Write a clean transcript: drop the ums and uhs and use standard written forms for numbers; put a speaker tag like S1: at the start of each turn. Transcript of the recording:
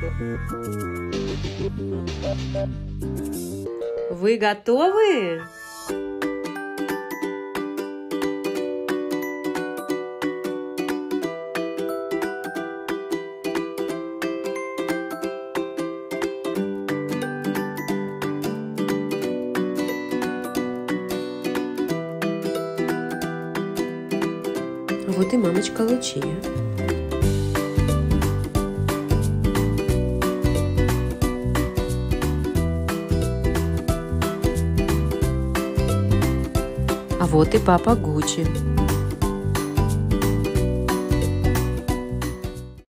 S1: Вы готовы? Вот и мамочка Лучия. А вот и папа Гуччи.